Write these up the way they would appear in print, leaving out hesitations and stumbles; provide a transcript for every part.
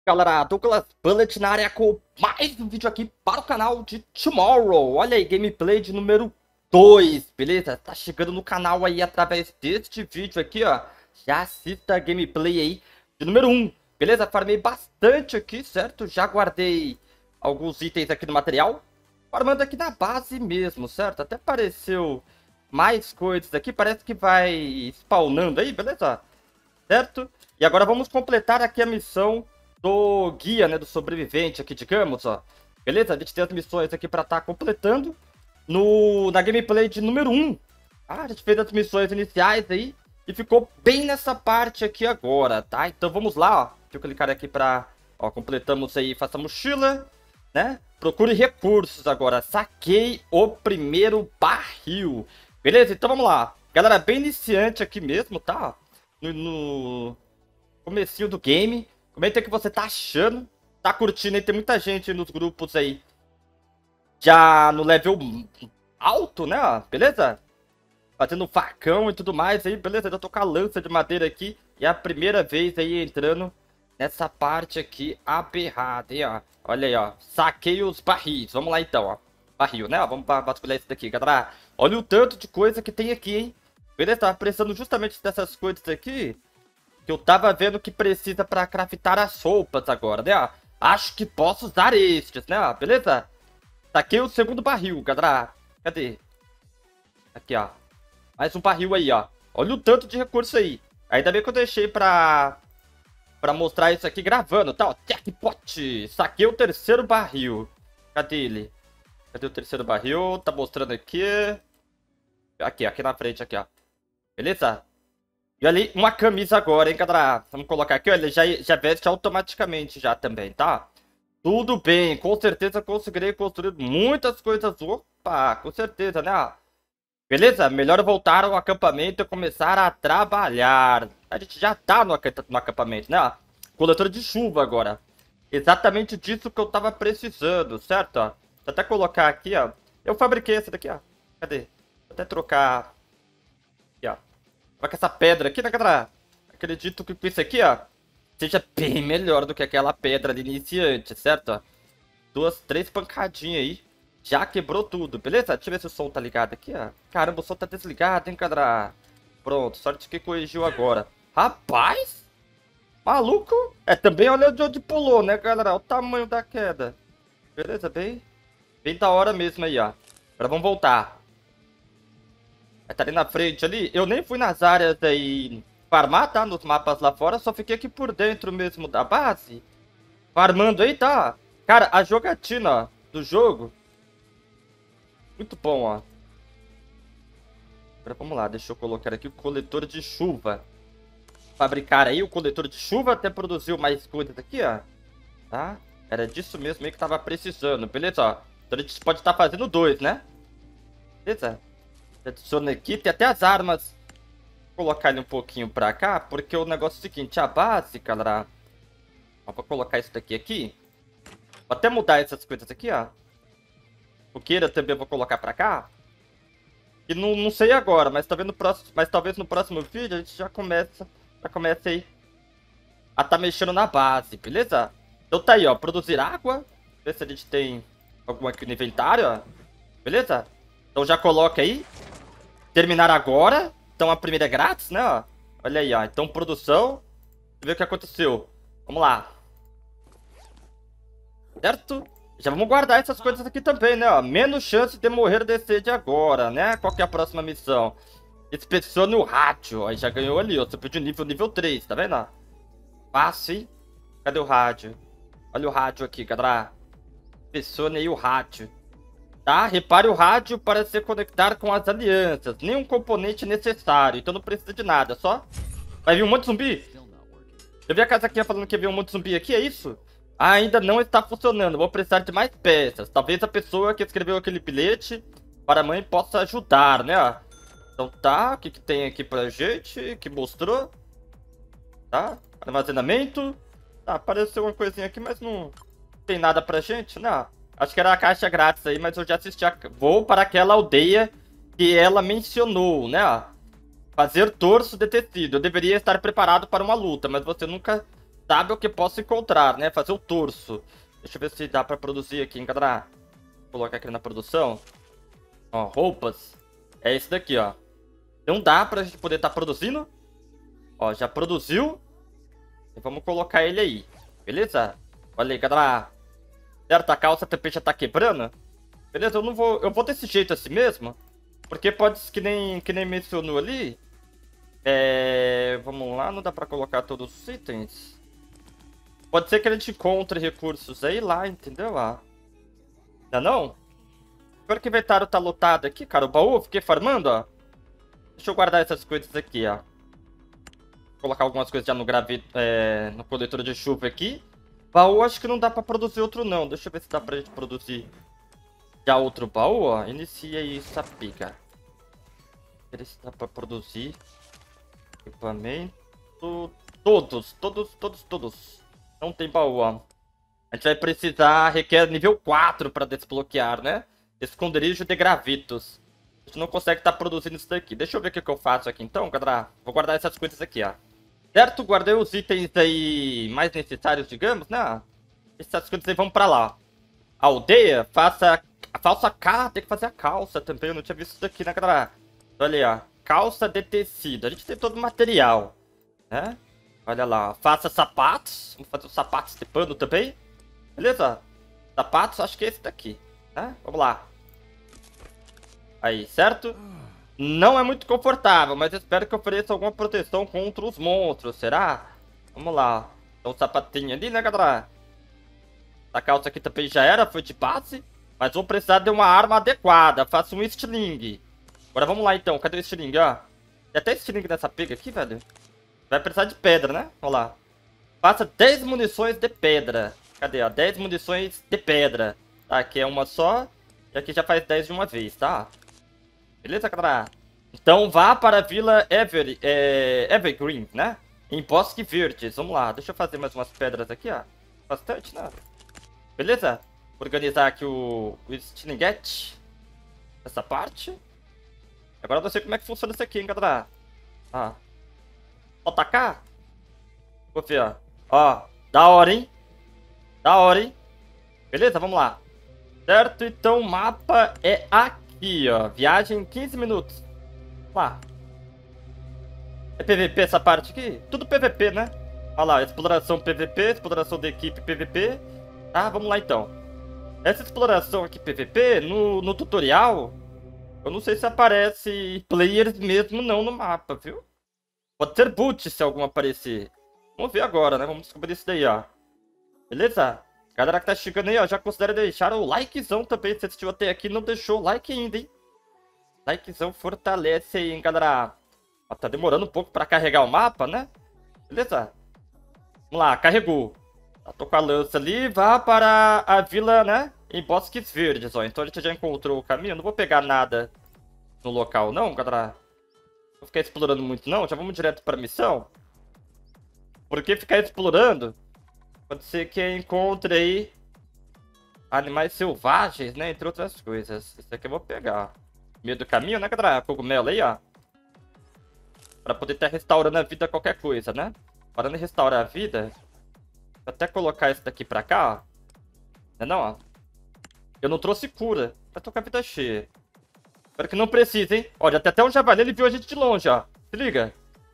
Galera, Douglas Bullet na área com mais um vídeo aqui para o canal de Tomorrow. Olha aí, gameplay de número 2, beleza? Tá chegando no canal aí através deste vídeo aqui, ó. Já assista a gameplay aí de número 1, beleza? Farmei bastante aqui, certo? Já guardei alguns itens aqui no material. Farmando aqui na base mesmo, certo? Até apareceu mais coisas aqui, parece que vai spawnando aí, beleza? Certo? E agora vamos completar aqui a missão do guia, né, do sobrevivente aqui, digamos, ó. Beleza? A gente tem as missões aqui pra estar completando na gameplay de número 1. Ah, a gente fez as missões iniciais aí e ficou bem nessa parte aqui agora, tá? Então vamos lá, ó. Deixa eu clicar aqui pra... Ó, completamos aí, faça mochila, né? Procure recursos agora. Saquei o primeiro barril. Beleza? Então vamos lá. Galera, bem iniciante aqui mesmo, tá? No comecinho do game. Comenta o que você tá achando. Tá curtindo aí? Tem muita gente nos grupos aí. Já no level alto, né? Beleza? Fazendo facão e tudo mais aí. Beleza? Já tô com a lança de madeira aqui. E é a primeira vez aí entrando nessa parte aqui aberrada, hein, ó. Olha aí, ó. Saquei os barris. Vamos lá então, ó. Barril, né? Vamos vasculhar isso daqui, galera. Olha o tanto de coisa que tem aqui, hein. Beleza? Tava precisando justamente dessas coisas aqui. Que eu tava vendo que precisa pra craftar as roupas agora, né? Acho que posso usar estes, né? Beleza? Saquei o segundo barril, galera. Cadê? Aqui, ó. Mais um barril aí, ó. Olha o tanto de recurso aí. Ainda bem que eu deixei pra mostrar isso aqui gravando, tá? Ó, jackpot. Saquei o terceiro barril. Cadê ele? Cadê o terceiro barril? Tá mostrando aqui. Aqui na frente, aqui, ó. Beleza? E ali, uma camisa agora, hein, galera? Vamos colocar aqui, ó. Ele já veste automaticamente já também, tá? Tudo bem. Com certeza conseguirei construir muitas coisas. Opa, com certeza, né? Beleza? Melhor voltar ao acampamento e começar a trabalhar. A gente já tá no acampamento, né? Coletor de chuva agora. Exatamente disso que eu tava precisando, certo? Ó. Vou até colocar aqui, ó. Eu fabriquei essa daqui, ó. Cadê? Vou até trocar... Aqui, ó. Vai com essa pedra aqui, né, galera? Acredito que com isso aqui, ó, seja bem melhor do que aquela pedra de iniciante, certo? Duas, três pancadinhas aí. Já quebrou tudo, beleza? Deixa eu ver se o som tá ligado aqui, ó. Caramba, o som tá desligado, hein, galera? Pronto, sorte que corrigiu agora. Rapaz! Maluco! É, também olha de onde pulou, né, galera? Olha o tamanho da queda. Beleza? Bem da hora mesmo aí, ó. Agora vamos voltar. Tá ali na frente ali. Eu nem fui nas áreas aí farmar, tá? Nos mapas lá fora. Só fiquei aqui por dentro mesmo da base. Farmando aí, tá? Cara, a jogatina, ó, do jogo. Muito bom, ó. Agora vamos lá. Deixa eu colocar aqui o coletor de chuva. Fabricar aí o coletor de chuva. Até produziu mais coisas aqui, ó. Tá? Era disso mesmo aí que tava precisando. Beleza, ó. Então a gente pode estar fazendo dois, né? Beleza? Adiciona aqui, tem até as armas. Vou colocar ele um pouquinho pra cá, porque o negócio é o seguinte, a base, galera. Ó, vou colocar isso daqui aqui. Vou até mudar essas coisas aqui, ó. Fogueira também eu vou colocar pra cá. E não sei agora, mas talvez no próximo vídeo a gente já comece aí a tá mexendo na base, beleza? Então tá aí, ó, produzir água. Ver se a gente tem alguma aqui no inventário, ó. Beleza? Então já coloca aí. Terminar agora. Então a primeira é grátis, né? Ó. Olha aí, ó. Então produção. Ver o que aconteceu. Vamos lá. Certo? Já vamos guardar essas coisas aqui também, né? Ó. Menos chance de morrer de sede agora, né? Qual que é a próxima missão? Inspecione o rádio. Aí já ganhou ali, ó. Subiu de nível 3, tá vendo? Fácil, hein? Cadê o rádio? Olha o rádio aqui, galera. Inspecione aí o rádio. Tá? Repare o rádio para se conectar com as alianças. Nenhum componente necessário, então não precisa de nada, só... Vai vir um monte de zumbi? Eu vi a casaquinha falando que ia vir um monte de zumbi aqui, é isso? Ainda não está funcionando, vou precisar de mais peças. Talvez a pessoa que escreveu aquele bilhete para a mãe possa ajudar, né? Então tá, o que que tem aqui pra gente? Que mostrou? Tá? Armazenamento. Tá, apareceu uma coisinha aqui, mas não tem nada pra gente, né? Acho que era a caixa grátis aí, mas eu já assisti Vou para aquela aldeia que ela mencionou, né? Fazer torso de tecido. Eu deveria estar preparado para uma luta, mas você nunca sabe o que posso encontrar, né? Fazer o torso. Deixa eu ver se dá pra produzir aqui, galera. Vou colocar aqui na produção. Ó, roupas. É esse daqui, ó. Não dá pra gente poder estar produzindo. Ó, já produziu. E vamos colocar ele aí. Beleza? Olha aí, galera. Certo, a calça também já tá quebrando. Beleza, eu vou desse jeito assim mesmo. Porque pode ser que nem mencionou ali. Vamos lá, não dá pra colocar todos os itens. Pode ser que a gente encontre recursos aí lá, entendeu? Ainda não? Agora que o inventário tá lotado aqui, cara. O baú, eu fiquei farmando, ó. Deixa eu guardar essas coisas aqui, ó. Vou colocar algumas coisas já no coletor de chuva aqui. Baú, acho que não dá pra produzir outro, não. Deixa eu ver se dá pra gente produzir já outro baú, ó. Inicia aí essa pica. Ver se dá pra produzir. Equipamento. Todos. Não tem baú, ó. A gente vai precisar, requer nível 4 pra desbloquear, né? Esconderijo de gravitos. A gente não consegue estar produzindo isso daqui. Deixa eu ver o que eu faço aqui então, galera. Vou guardar essas coisas aqui, ó. Certo? Guardei os itens aí mais necessários, digamos, né? Essas coisas aí vão pra lá. Aldeia, faça a falsa K. Tem que fazer a calça também. Eu não tinha visto isso daqui, né, galera? Olha aí, ó. Calça de tecido. A gente tem todo o material, né? Olha lá. Faça sapatos. Vamos fazer os sapatos de pano também. Beleza? Sapatos, acho que é esse daqui, né? Vamos lá. Aí, certo? Não é muito confortável, mas espero que ofereça alguma proteção contra os monstros, será? Vamos lá. Então, um sapatinho ali, né, galera? Essa calça aqui também já era, foi de base. Mas vou precisar de uma arma adequada. Faça um estilingue. Agora vamos lá, então. Cadê o estilingue, ó? Tem até estilingue nessa pega aqui, velho. Vai precisar de pedra, né? Vamos lá. Faça 10 munições de pedra. Cadê, ó? 10 munições de pedra. Tá, aqui é uma só. E aqui já faz 10 de uma vez, tá? Beleza, galera? Então vá para a Vila Evergreen, né? Em Bosque Verdes. Vamos lá. Deixa eu fazer mais umas pedras aqui, ó. Bastante, né? Beleza? Organizar aqui o Stilingate. Essa parte. Agora eu não sei como é que funciona isso aqui, hein, galera? Ó. Ó, tacar. Vou ver, ó. Ó. Da hora, hein? Da hora, hein? Beleza? Vamos lá. Certo? Então o mapa é aqui, ó. Viagem em 15 minutos. Vamos lá. É PVP essa parte aqui? Tudo PVP, né? Olha lá. Exploração PVP. Exploração de equipe PVP. Tá? Vamos lá, então. Essa exploração aqui PVP, no tutorial, eu não sei se aparece players mesmo não no mapa, viu? Pode ser boot se algum aparecer. Vamos ver agora, né? Vamos descobrir isso daí, ó. Beleza? Galera que tá chegando aí, ó, já considera deixar o likezão também. Se assistiu até aqui, não deixou o like ainda, hein? Likezão fortalece aí, hein, galera? Ó, tá demorando um pouco pra carregar o mapa, né? Beleza? Vamos lá, carregou. Tô com a lança ali, vá para a vila, né? Em Bosques Verdes, ó. Então a gente já encontrou o caminho. Eu não vou pegar nada no local, não, galera. Não vou ficar explorando muito, não. Já vamos direto pra missão. Porque ficar explorando, pode ser que encontre aí animais selvagens, né? Entre outras coisas. Isso aqui eu vou pegar. Meio do caminho, né, galera? Cogumelo aí, ó. Pra poder estar restaurando a vida a qualquer coisa, né? Parando de restaurar a vida. Vou até colocar esse daqui pra cá, ó. Não, ó. Eu não trouxe cura. Vai tô com a vida cheia. Espero que não precise, hein? Ó, já tem até um javali, ele viu a gente de longe, ó. Se liga.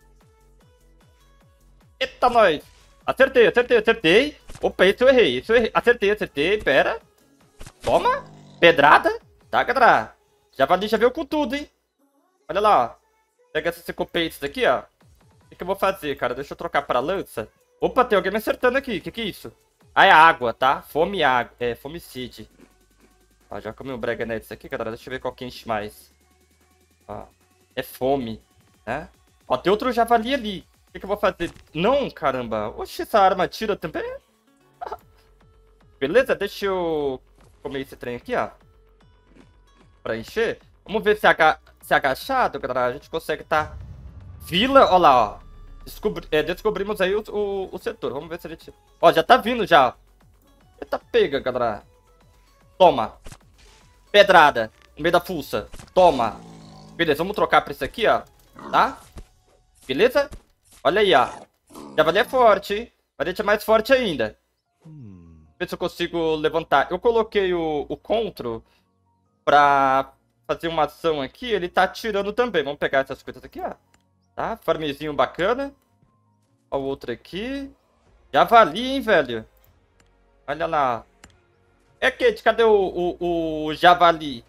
Eita, nós. Acertei. Opa, isso eu errei. Acertei. Pera. Toma. Pedrada. Tá, galera. Javali já veio com tudo, hein? Olha lá, ó. Pega esses copetes aqui, ó. O que eu vou fazer, cara? Deixa eu trocar pra lança. Opa, tem alguém me acertando aqui. Que é isso? Ah, é água, tá? Fome e água. É, fome e sede. Ó, já comi um brega nets aqui, galera. Deixa eu ver qual que enche mais. Ó, é fome, né? Ó, tem outro javali ali. O que eu vou fazer? Não, caramba. Oxe, essa arma tira também. Beleza, deixa eu comer esse trem aqui, ó. Pra encher. Vamos ver se agachado, galera. A gente consegue tá... Vila, ó lá, ó. Descobrimos aí o setor. Vamos ver se a gente... Ó, já tá vindo já. Eita, pega, galera. Toma. Pedrada. No meio da fuça. Toma. Beleza, vamos trocar pra isso aqui, ó. Tá? Beleza? Olha aí, ó. Javali é forte, hein? Mas a gente é mais forte ainda. Ver se eu consigo levantar. Eu coloquei o Contro pra fazer uma ação aqui. Ele tá atirando também. Vamos pegar essas coisas aqui, ó. Tá? Farmzinho bacana. Ó o outro aqui. Javali, hein, velho? Olha lá. É, Kate, cadê o Javali?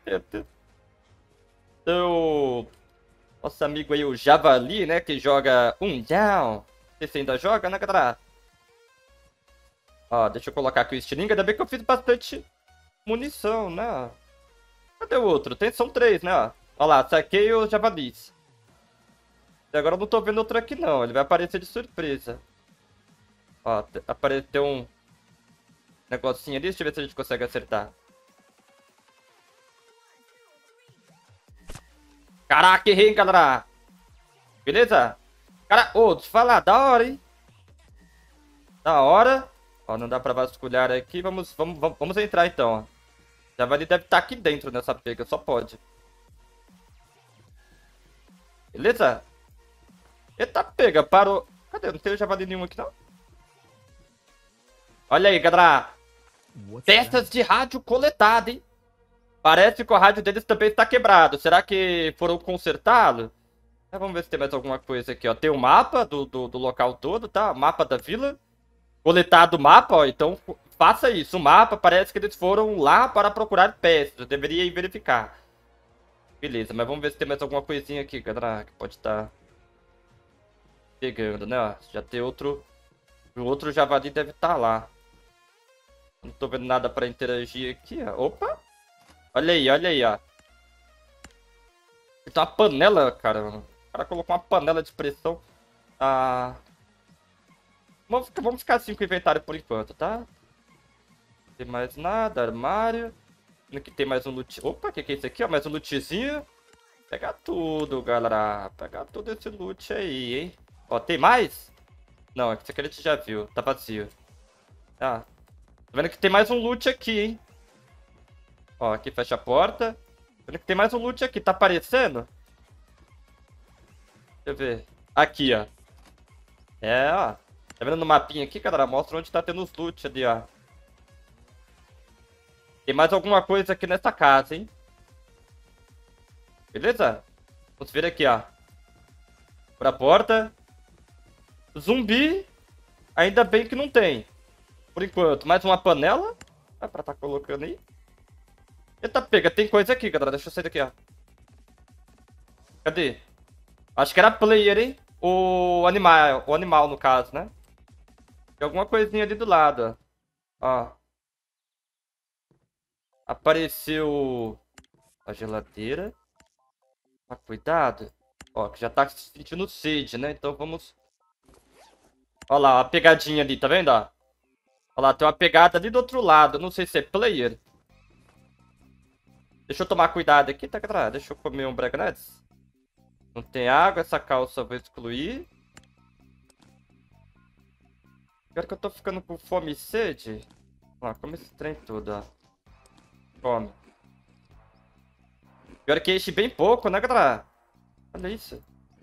Seu nosso amigo aí, o Javali, né? Que joga um down. Não sei se ainda joga, né, galera? Ó, deixa eu colocar aqui o estilingue. Ainda bem que eu fiz bastante munição, né? Cadê o outro? São 3, né? Ó lá, saquei os javalis. E agora eu não tô vendo outro aqui, não. Ele vai aparecer de surpresa. Ó, apareceu um negocinho ali. Deixa eu ver se a gente consegue acertar. Caraca, errei, hein, galera. Beleza? Cara, ô, deixa eu falar. Da hora, hein? Da hora. Ó, não dá pra vasculhar aqui. Vamos entrar, então, ó. Javali deve estar aqui dentro nessa pega. Só pode. Beleza? Eita, pega. Parou. Cadê? Não tem javali nenhum aqui, não. Olha aí, galera. Peças de rádio coletada, hein? Parece que o rádio deles também está quebrado. Será que foram consertá-lo? Vamos ver se tem mais alguma coisa aqui, ó. Tem o mapa do local todo, tá? Mapa da vila. Coletado o mapa, ó. Então, faça isso. O mapa, parece que eles foram lá para procurar peças. Eu deveria ir verificar. Beleza, mas vamos ver se tem mais alguma coisinha aqui, galera. Que pode estar pegando, né? Ó, já tem outro... O outro javali deve estar lá. Não tô vendo nada para interagir aqui, ó. Opa! Olha aí, ó. Tem uma panela, cara. O cara colocou uma panela de pressão. Ah... Vamos ficar assim com o inventário por enquanto, tá? Não tem mais nada, armário. Aqui tem mais um loot. Opa, o que é isso aqui, ó? Mais um lootzinho. Pegar tudo, galera. Pegar todo esse loot aí, hein? Ó, tem mais? Não, isso aqui a gente já viu. Tá vazio. Ah, tô vendo que tem mais um loot aqui, hein? Ó, aqui fecha a porta. Tô vendo que tem mais um loot aqui. Tá aparecendo? Deixa eu ver. Aqui, ó. É, ó. Tá vendo no mapinha aqui, galera? Mostra onde tá tendo os loot ali, ó. Tem mais alguma coisa aqui nessa casa, hein? Beleza? Vamos ver aqui, ó. Pra porta. Zumbi. Ainda bem que não tem. Por enquanto. Mais uma panela. Ah, pra tá colocando aí. Eita, pega. Tem coisa aqui, galera. Deixa eu sair daqui, ó. Cadê? Acho que era player, hein? O animal, no caso, né? Tem alguma coisinha ali do lado, ó. Apareceu a geladeira. Ah, cuidado. Ó, que já tá sentindo sede, né? Então vamos... Ó lá, a pegadinha ali, tá vendo, ó? Ó lá, tem uma pegada ali do outro lado. Não sei se é player. Deixa eu tomar cuidado aqui, tá, galera? Deixa eu comer um Braganets. Não tem água, essa calça eu vou excluir. Agora que eu tô ficando com fome e sede. Ó, come esse trem tudo, ó. Come. Pior que enche bem pouco, né, galera? Olha isso.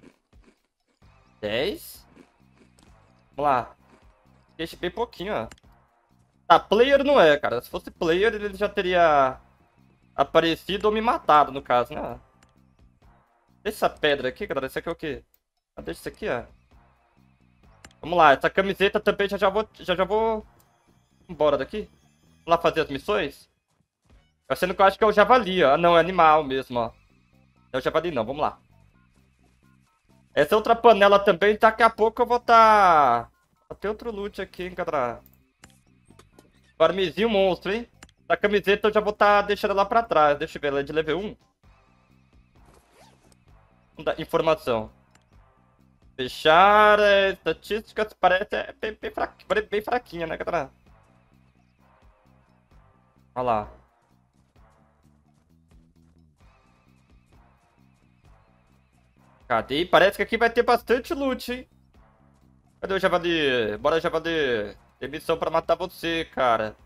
10. Vamos lá. Enche bem pouquinho, ó. Tá, player não é, cara. Se fosse player, ele já teria aparecido ou me matado, no caso, né? Essa pedra aqui, galera. Isso aqui é o quê? Cadê isso aqui, ó? Vamos lá. Essa camiseta também já vou... Embora daqui. Vamos lá fazer as missões. Sendo que eu acho que é o javali, ó. Ah, não, é animal mesmo, ó. Não é o javali, não. Vamos lá. Essa outra panela também, daqui a pouco eu vou tá... Tem outro loot aqui, hein, galera. Farmzinho monstro, hein. A camiseta eu já vou tá deixando ela pra trás. Deixa eu ver, ela é de level 1. Informação. Fechar estatísticas, parece bem fraquinha, né, galera? Olha lá. Cadê? Parece que aqui vai ter bastante loot, hein? Cadê o javali? Bora, javali. Tem missão pra matar você, cara.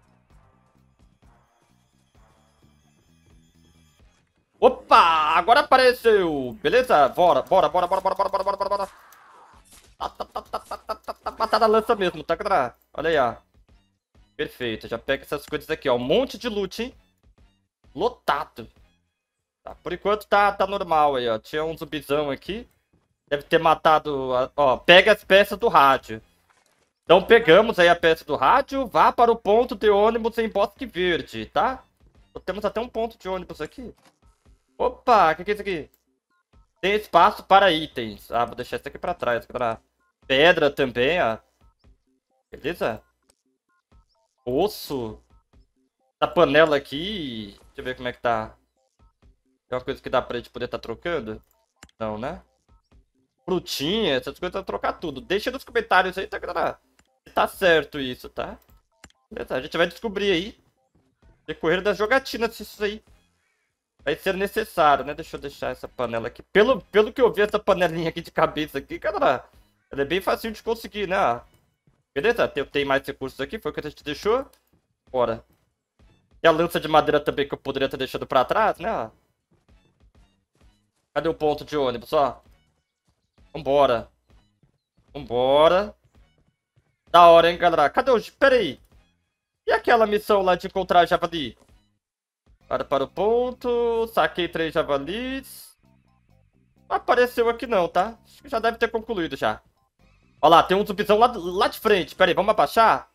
Opa! Agora apareceu! Beleza? Bora. matar na lança mesmo, tá, galera? Olha aí, ó. Perfeito, já pega essas coisas aqui, ó. Um monte de loot, hein? Lotado. Tá, por enquanto tá normal aí, ó. Tinha um zumbizão aqui. Deve ter matado... Ó, pega as peças do rádio. Então pegamos aí a peça do rádio. Vá para o ponto de ônibus em Bosque Verde, tá? Então, temos até um ponto de ônibus aqui. Opa, o que é isso aqui? Tem espaço para itens. Ah, vou deixar isso aqui pra trás. Pra pedra também, ó. Beleza? Osso. Essa panela aqui. Deixa eu ver como é que tá. Tem uma coisa que dá pra gente poder tá trocando? Não, né? Frutinha, essas coisas, trocar tudo. Deixa nos comentários aí, tá, galera? Se tá certo isso, tá? Beleza, a gente vai descobrir aí. Decorrer das jogatinas, isso aí vai ser necessário, né? Deixa eu deixar essa panela aqui. Pelo que eu vi, essa panelinha aqui de cabeça aqui, galera, ela é bem fácil de conseguir, né? Beleza? Tem mais recursos aqui, foi o que a gente deixou. Bora. E a lança de madeira também que eu poderia ter deixado pra trás, né? Cadê o ponto de ônibus, ó? Vambora. Vambora. Da hora, hein, galera? Cadê o... Pera aí. E aquela missão lá de encontrar javali? Para o ponto. Saquei 3 javalis. Não apareceu aqui não, tá? Acho que já deve ter concluído já. Olha lá, tem um zumbizão lá de frente. Pera aí, vamos abaixar?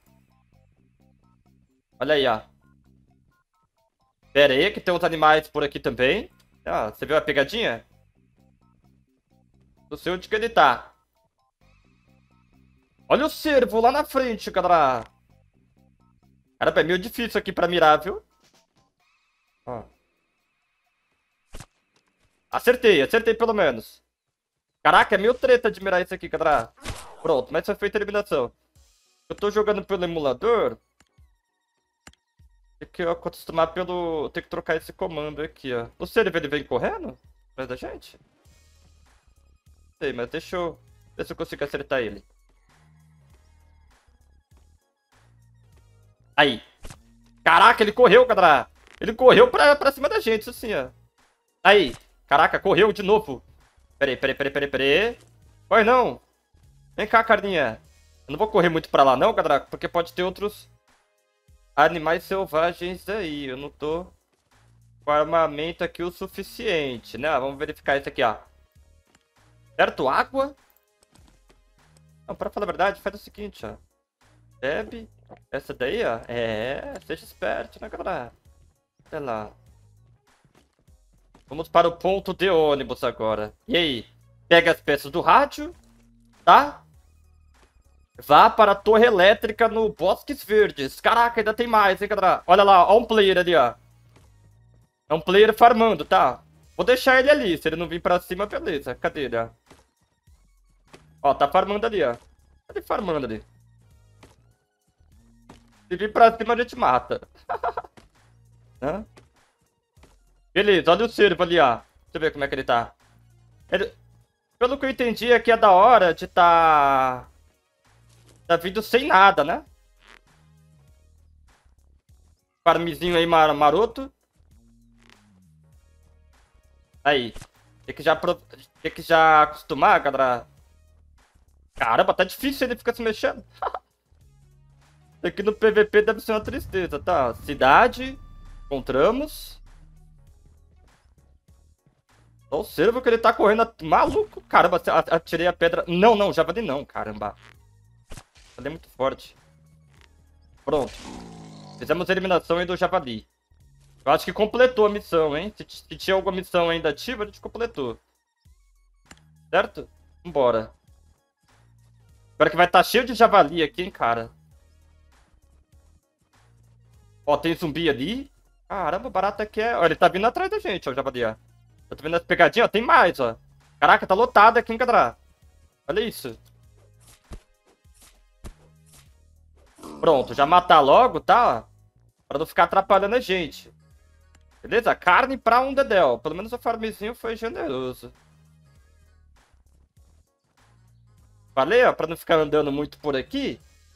Olha aí, ó. Pera aí, que tem uns animais por aqui também. Ah, você viu a pegadinha? Não sei onde que ele tá. Olha o cervo lá na frente, galera. Caramba, é meio difícil aqui pra mirar, viu? Ó. Acertei pelo menos. Caraca, é meio treta de mirar isso aqui, galera. Pronto, mas foi feita a eliminação. Eu tô jogando pelo emulador. Tem que acostumar pelo... Tem que trocar esse comando aqui, ó. O cervo, ele vem correndo? Atrás da gente? Sei, mas deixa eu ver se eu consigo acertar ele. Aí. Caraca, ele correu, galera. Ele correu pra cima da gente, assim, ó. Aí. Caraca, correu de novo. Peraí. Corre não. Vem cá, carninha. Eu não vou correr muito pra lá não, galera, porque pode ter outros animais selvagens aí. Eu não tô com armamento aqui o suficiente, né? Vamos verificar isso aqui, ó. Certo? Água? Não, pra falar a verdade, faz o seguinte, ó. Bebe. Essa daí, ó. É, seja esperto, né, galera? Sei lá. Vamos para o ponto de ônibus agora. E aí? Pega as peças do rádio, tá? Vá para a torre elétrica no Bosques Verdes. Caraca, ainda tem mais, hein, galera? Olha lá, ó um player ali, ó. É um player farmando, tá? Vou deixar ele ali. Se ele não vir pra cima, beleza. Cadê ele, ó? Ó, tá farmando ali, ó. Tá ele farmando ali. Se vir pra cima, a gente mata. Hã? Beleza, olha o cervo ali, ó. Deixa eu ver como é que ele tá. Pelo que eu entendi, aqui é da hora de tá vindo sem nada, né? Farmzinho aí maroto. Aí. Tem que já acostumar, galera. Caramba, tá difícil ele ficar se mexendo. Aqui no PVP deve ser uma tristeza, tá? Cidade. Encontramos. Olha o cervo que ele tá correndo. Maluco. Caramba, atirei a pedra. Não, javali não, caramba. Javali é muito forte. Pronto. Fizemos a eliminação aí do javali. Eu acho que completou a missão, hein? Se tinha alguma missão ainda ativa, a gente completou. Certo? Vambora. Agora que vai estar cheio de javali aqui, hein, cara. Ó, tem zumbi ali. Caramba, o barato aqui é... Ó, ele tá vindo atrás da gente, ó, o javali, ó. Eu tô vendo as pegadinhas, ó. Tem mais, ó. Caraca, tá lotado aqui, hein, galera. Olha isso. Pronto, já matar logo, tá? Pra não ficar atrapalhando a gente. Beleza? Carne pra um dedéu. Pelo menos o farmzinho foi generoso. Falei, ó, pra não ficar andando muito por aqui.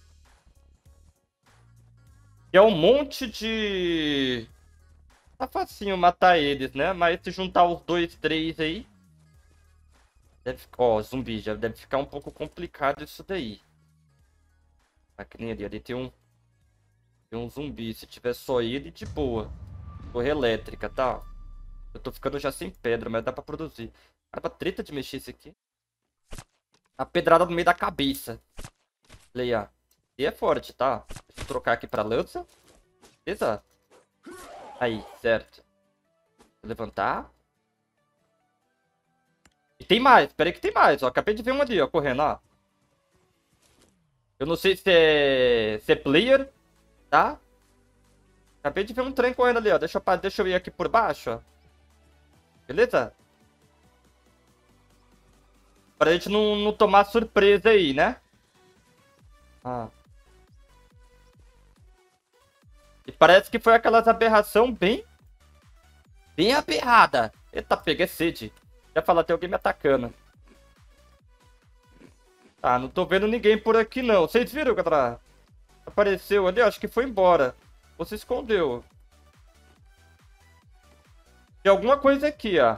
E é um monte de... Tá facinho matar eles, né? Mas se juntar os 2, 3 aí... Ó, zumbi, já deve ficar um pouco complicado isso daí. Aqui nem ali. Ali tem um zumbi. Se tiver só ele, de boa. Torre elétrica, tá? Eu tô ficando já sem pedra, mas dá pra produzir. Cara, treta de mexer isso aqui. A pedrada no meio da cabeça. Leia. E é forte, tá? Deixa eu trocar aqui pra lança. Beleza? Aí, certo. Vou levantar. E tem mais. Pera aí que tem mais, ó. Acabei de ver um ali, ó. Correndo, ó. Eu não sei se é player, tá? Acabei de ver um trem correndo ali, ó. Deixa eu ir aqui por baixo, ó. Beleza? Pra gente não tomar surpresa aí, né? Ah. E parece que foi aquelas aberração bem aberrada. Eita, peguei sede. Já falar, tem alguém me atacando. Tá, não tô vendo ninguém por aqui não. Vocês viram, galera? Apareceu ali, acho que foi embora. Ou se escondeu. Tem alguma coisa aqui, ó.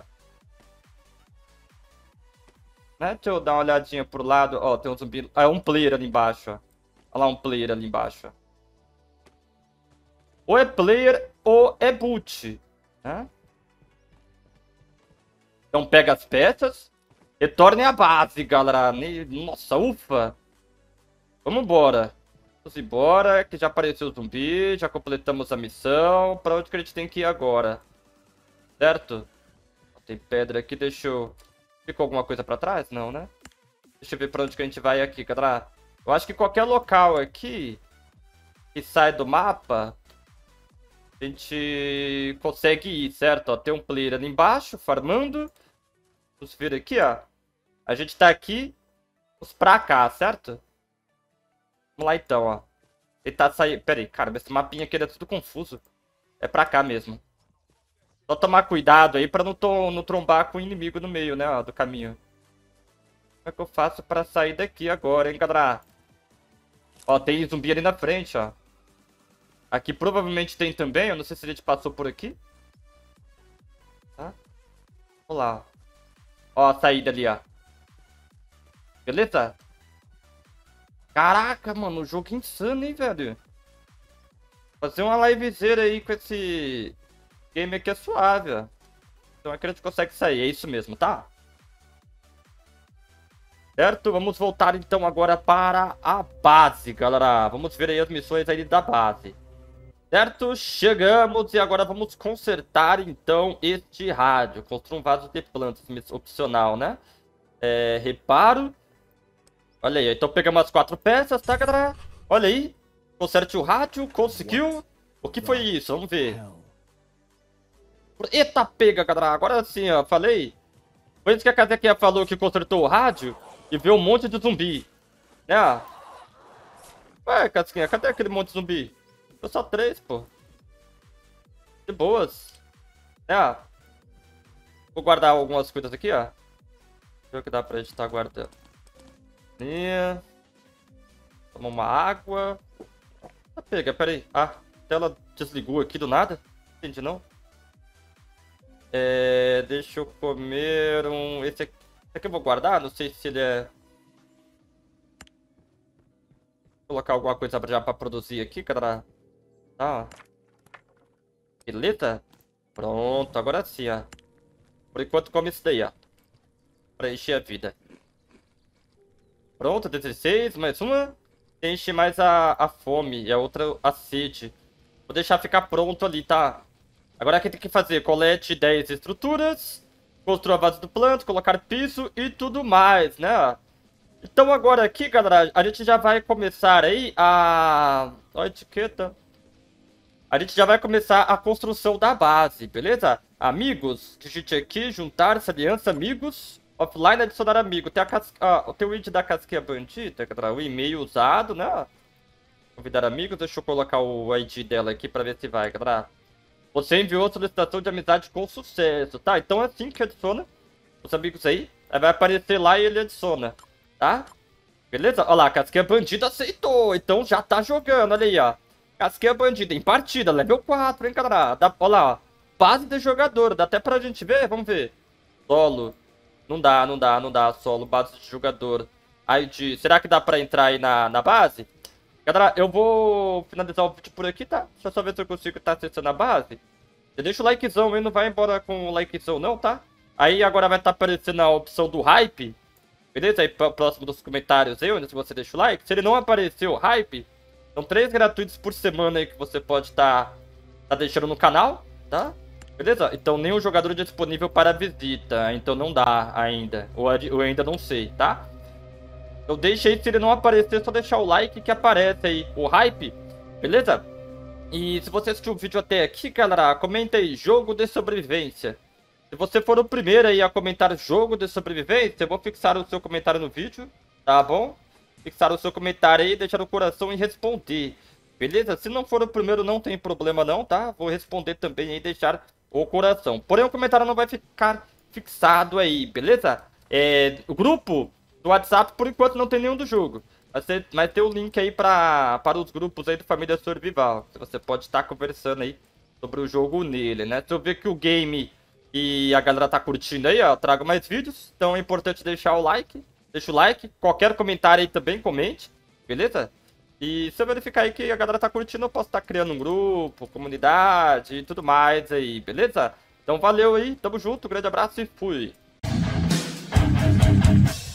Né? Deixa eu dar uma olhadinha pro lado. Ó, tem um zumbi. Ah, é um player ali embaixo, ó. Olha lá um player ali embaixo, ó. Ou é player ou é boot, né? Então pega as peças. Retornem à base, galera. Nossa, ufa. Vamos embora. Vamos embora, que já apareceu o zumbi. Já completamos a missão. Pra onde que a gente tem que ir agora? Certo? Tem pedra aqui, deixa eu... Ficou alguma coisa pra trás? Não, né? Deixa eu ver pra onde que a gente vai aqui, galera. Eu acho que qualquer local aqui que sai do mapa, a gente consegue ir, certo? Ó, tem um player ali embaixo, farmando. Vamos ver aqui, ó. A gente tá aqui, vamos pra cá, certo? Vamos lá então, ó. Ele tá saindo... Pera aí, cara, esse mapinha aqui é tudo confuso. É pra cá mesmo. Só tomar cuidado aí pra não trombar com o inimigo no meio, né, ó, do caminho. Como é que eu faço pra sair daqui agora, hein, galera? Ó, tem zumbi ali na frente, ó. Aqui provavelmente tem também, eu não sei se a gente passou por aqui. Tá? Vamos lá. Ó, a saída ali, ó. Beleza? Caraca, mano, o jogo é insano, hein, velho? Fazer uma livezeira aí com esse game aqui é suave, ó. Então aqui a gente consegue sair, é isso mesmo, tá? Certo? Vamos voltar então agora para a base, galera. Vamos ver aí as missões aí da base. Certo? Chegamos e agora vamos consertar então este rádio. Construir um vaso de plantas, opcional, né? Reparo. Olha aí, então pegamos as 4 peças, tá, galera? Olha aí. Conserte o rádio, conseguiu. O que foi isso? Vamos ver. Eita, pega, galera. Agora sim, ó, falei. Foi isso que a Casequinha falou que consertou o rádio e viu um monte de zumbi. Né? Ué, Casquinha, cadê aquele monte de zumbi? Eu só 3, pô. De boas. Vou guardar algumas coisas aqui, ó. Deixa eu ver o que dá pra gente estar guardando. Tomar uma água. Pega, pera aí. Ah, a tela desligou aqui do nada. Entendi, não. Deixa eu comer um... Esse aqui eu vou guardar. Não sei se ele é... Vou colocar alguma coisa já pra produzir aqui, cara. Tá. Beleza? Pronto, agora sim, ó. Por enquanto come isso daí, ó. Pra encher a vida. Pronto, 16, mais uma. Enche mais a fome e a outra a sede. Vou deixar ficar pronto ali, tá? Agora aqui tem que fazer colete 10 estruturas. Construir a base do planta, colocar piso e tudo mais, né? Então agora aqui, galera, a gente já vai começar aí a... Ó, a etiqueta. A gente já vai começar a construção da base, beleza? Amigos, digite aqui, juntar-se, aliança, amigos, offline, adicionar amigo. Tem o ID da casquinha bandida, o e-mail usado, né? Convidar amigos, deixa eu colocar o ID dela aqui pra ver se vai, galera. Você enviou a solicitação de amizade com sucesso, tá? Então é assim que adiciona os amigos aí. Aí vai aparecer lá e ele adiciona, tá? Beleza? Olha lá, a casquinha bandida aceitou, então já tá jogando, olha aí, ó. Casquinha bandida em partida, level 4, hein, galera? Olha lá, ó. Base de jogador, dá até pra gente ver? Vamos ver. Solo. Não dá, solo, base de jogador. ID. Será que dá pra entrar aí na base? Galera, eu vou finalizar o vídeo por aqui, tá? Deixa eu só ver se eu consigo estar acessando a base. Você deixa o likezão aí, não vai embora com o likezão não, tá? Aí agora vai estar aparecendo a opção do hype. Beleza? Aí próximo dos comentários aí, onde você deixa o like. Se ele não aparecer o hype, são 3 gratuitos por semana aí que você pode estar deixando no canal, tá? Beleza? Então nenhum jogador é disponível para visita. Então não dá ainda. Ou eu ainda não sei, tá? Então deixa aí, se ele não aparecer, só deixar o like que aparece aí o hype. Beleza? E se você assistiu o vídeo até aqui, galera, comenta aí, jogo de sobrevivência. Se você for o primeiro aí a comentar jogo de sobrevivência, eu vou fixar o seu comentário no vídeo, tá bom? Fixar o seu comentário aí, deixar o coração e responder. Beleza? Se não for o primeiro, não tem problema não, tá? Vou responder também e deixar o coração. Porém, o comentário não vai ficar fixado aí, beleza? O grupo do WhatsApp, por enquanto, não tem nenhum do jogo. Mas tem o link aí para os grupos aí do Família Survival. Você pode estar conversando aí sobre o jogo nele, né? Se eu ver que o game e a galera tá curtindo aí, ó, eu trago mais vídeos. Então é importante deixar o like. Deixa o like. Qualquer comentário aí também, comente. Beleza? E se eu verificar aí que a galera tá curtindo, eu posso estar criando um grupo, comunidade e tudo mais aí, beleza? Então valeu aí, tamo junto, grande abraço e fui!